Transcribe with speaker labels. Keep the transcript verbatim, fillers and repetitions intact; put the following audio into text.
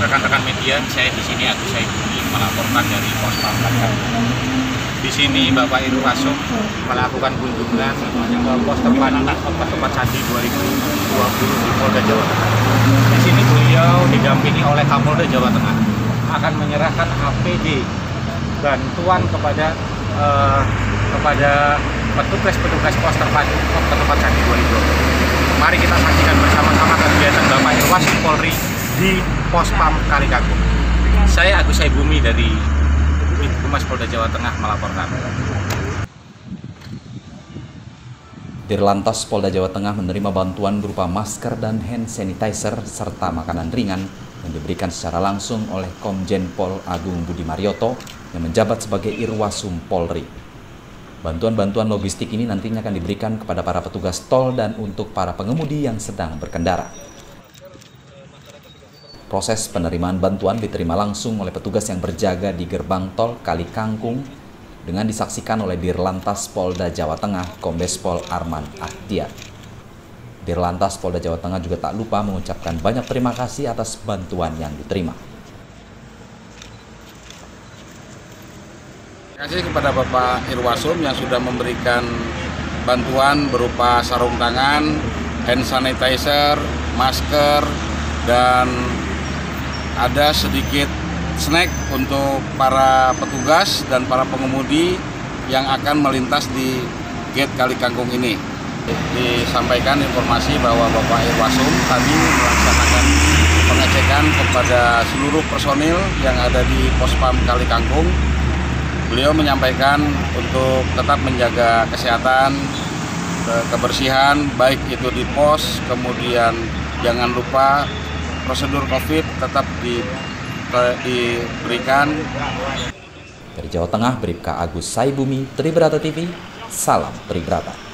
Speaker 1: rekan-rekan media, saya di sini Agus Saibumi melaporkan dari Pos Pam Kalikangkung. Di sini Bapak Irwasum melakukan kunjungan ke pos tempat tempat Candi dua ribu dua puluh di Polda Jawa Tengah. Di sini beliau didampingi oleh Kapolda Jawa Tengah akan menyerahkan A P D bantuan kepada eh, kepada petugas-petugas pos tempat tempat Candi dua ribu dua puluh. Mari kita saksikan bersama-sama kegiatan Bapak Irwasum Polri di Pos Pam Kalikangkung. Saya Agus Saibumi dari Humas Polda Jawa Tengah melaporkan.
Speaker 2: Dirlantas Polda Jawa Tengah menerima bantuan berupa masker dan hand sanitizer serta makanan ringan yang diberikan secara langsung oleh Komjen Pol Agung Budi Marioto yang menjabat sebagai Irwasum Polri. Bantuan-bantuan logistik ini nantinya akan diberikan kepada para petugas tol dan untuk para pengemudi yang sedang berkendara. Proses penerimaan bantuan diterima langsung oleh petugas yang berjaga di gerbang tol Kalikangkung dengan disaksikan oleh Dirlantas Polda Jawa Tengah, Kombes Pol Arman Ahdiat. Dirlantas Polda Jawa Tengah juga tak lupa mengucapkan banyak terima kasih atas bantuan yang diterima.
Speaker 3: Terima kasih kepada Bapak Irwasum yang sudah memberikan bantuan berupa sarung tangan, hand sanitizer, masker, dan ada sedikit snack untuk para petugas dan para pengemudi yang akan melintas di gate Kalikangkung ini. Disampaikan informasi bahwa Bapak Irwasum tadi melaksanakan pengecekan kepada seluruh personil yang ada di Pos Pam Kalikangkung. Beliau menyampaikan untuk tetap menjaga kesehatan, kebersihan, baik itu di pos, kemudian jangan lupa prosedur COVID tetap di, diberikan.
Speaker 2: Dari Jawa Tengah, Bribka Agus Saibumi, Tribrata T V, salam Tribrata.